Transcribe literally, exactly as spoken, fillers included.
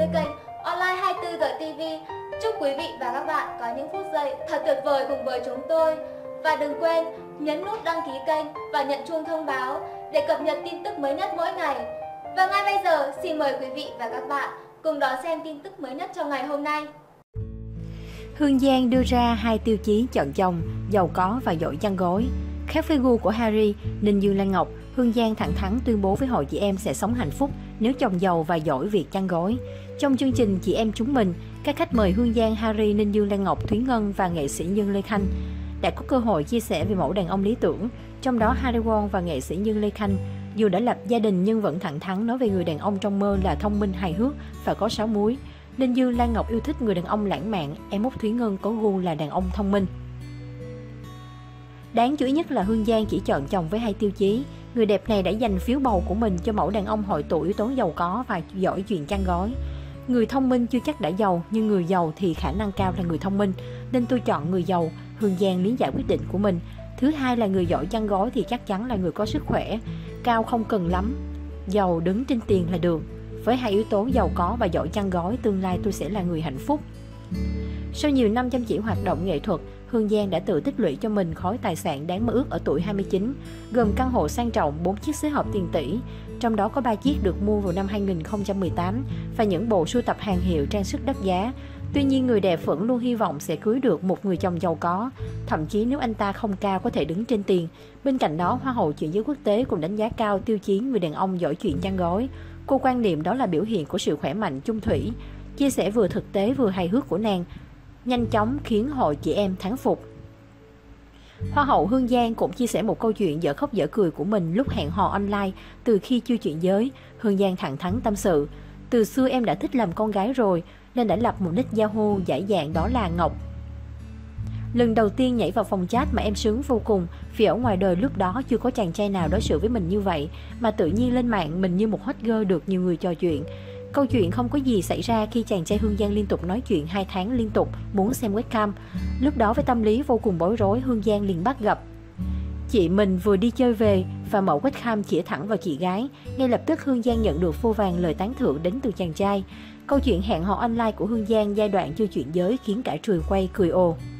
với kênh Online hai mươi tư giờ ti vi. Chúc quý vị và các bạn có những phút giây thật tuyệt vời cùng với chúng tôi. Và đừng quên nhấn nút đăng ký kênh và nhận chuông thông báo để cập nhật tin tức mới nhất mỗi ngày. Và ngay bây giờ, xin mời quý vị và các bạn cùng đón xem tin tức mới nhất trong ngày hôm nay. Hương Giang đưa ra hai tiêu chí chọn chồng, giàu có và giỏi chăn gối. Khác với gu của Harry, Ninh Dương Lan Ngọc, Hương Giang thẳng thắn tuyên bố với hội chị em sẽ sống hạnh phúc nếu chồng giàu và giỏi việc chăn gối. Trong chương trình Chị Em Chúng Mình, các khách mời Hương Giang, Harry, Ninh Dương Lan Ngọc, Thúy Ngân và nghệ sĩ Dương Lê Khanh đã có cơ hội chia sẻ về mẫu đàn ông lý tưởng. Trong đó Harry Won và nghệ sĩ Dương Lê Khanh dù đã lập gia đình nhưng vẫn thẳng thắn nói về người đàn ông trong mơ là thông minh, hài hước và có sáu múi. Ninh Dương Lan Ngọc yêu thích người đàn ông lãng mạn, em út Thúy Ngân có gu là đàn ông thông minh. Đáng chú ý nhất là Hương Giang chỉ chọn chồng với hai tiêu chí. Người đẹp này đã dành phiếu bầu của mình cho mẫu đàn ông hội tụ yếu tố giàu có và giỏi chuyện chăn gối. Người thông minh chưa chắc đã giàu, nhưng người giàu thì khả năng cao là người thông minh, nên tôi chọn người giàu. Hương Giang lý giải quyết định của mình. Thứ hai là người giỏi chăn gối thì chắc chắn là người có sức khỏe, cao không cần lắm, giàu đứng trên tiền là được. Với hai yếu tố giàu có và giỏi chăn gối, tương lai tôi sẽ là người hạnh phúc. Sau nhiều năm chăm chỉ hoạt động nghệ thuật, Hương Giang đã tự tích lũy cho mình khối tài sản đáng mơ ước ở tuổi hai mươi chín, gồm căn hộ sang trọng, bốn chiếc xế hộp tiền tỷ, trong đó có ba chiếc được mua vào năm hai nghìn không trăm mười tám và những bộ sưu tập hàng hiệu trang sức đắt giá. Tuy nhiên, người đẹp vẫn luôn hy vọng sẽ cưới được một người chồng giàu có, thậm chí nếu anh ta không cao có thể đứng trên tiền. Bên cạnh đó, Hoa hậu chuyện giới quốc tế cũng đánh giá cao tiêu chí người đàn ông giỏi chuyện chăn gối. Cô quan niệm đó là biểu hiện của sự khỏe mạnh chung thủy. Chia sẻ vừa thực tế vừa hài hước của nàng nhanh chóng khiến hội chị em thán phục. Hoa hậu Hương Giang cũng chia sẻ một câu chuyện dở khóc dở cười của mình lúc hẹn hò online từ khi chưa chuyện giới. Hương Giang thẳng thắn tâm sự: từ xưa em đã thích làm con gái rồi nên đã lập một nick Yahoo giải dạng đó là Ngọc. Lần đầu tiên nhảy vào phòng chat mà em sướng vô cùng, vì ở ngoài đời lúc đó chưa có chàng trai nào đối xử với mình như vậy, mà tự nhiên lên mạng mình như một hot girl được nhiều người trò chuyện. Câu chuyện không có gì xảy ra khi chàng trai Hương Giang liên tục nói chuyện hai tháng liên tục muốn xem webcam. Lúc đó với tâm lý vô cùng bối rối, Hương Giang liền bắt gặp chị mình vừa đi chơi về và mở webcam chĩa thẳng vào chị gái. Ngay lập tức Hương Giang nhận được vô vàn lời tán thưởng đến từ chàng trai. Câu chuyện hẹn hò online của Hương Giang giai đoạn chưa chuyện giới khiến cả trường quay cười ồ.